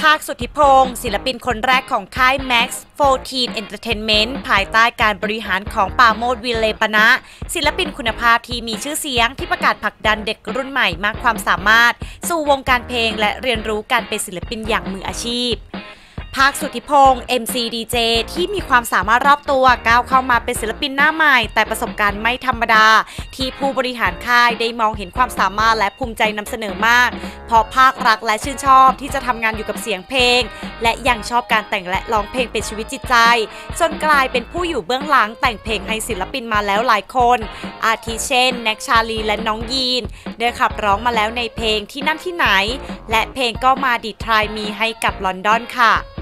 าค สุทธิพงศ์ศิลปินคนแรกของค่าย Max 14 Entertainment ภายใต้การบริหารของปราโมช วิเลปนะศิลปินคุณภาพที่มีชื่อเสียงที่ประกาศผลักดันเด็กรุ่นใหม่มากความสามารถสู่วงการเพลงและเรียนรู้การเป็นศิลปินอย่างมืออาชีพภาค สุทธิพงศ์ MC DJ ที่มีความสามารถรอบตัวก้าวเข้ามาเป็นศิลปินหน้าใหม่แต่ประสบการณ์ไม่ธรรมดาที่ผู้บริหารค่ายได้มองเห็นความสามารถและภูมิใจนำเสนอมากเพราะภาครักและชื่นชอบที่จะทำงานอยู่กับเสียงเพลงและยังชอบการแต่งและร้องเพลงเป็นชีวิตจิตใจจนกลายเป็นผู้อยู่เบื้องหลังแต่งเพลงให้ศิลปินมาแล้วหลายคนอาทิเช่นแน็กชาลีและน้องยีนได้ขับร้องมาแล้วในเพลงที่นั่นที่ไหนและเพลงก็มาดิทรายมีให้กับลอนดอนค่ะ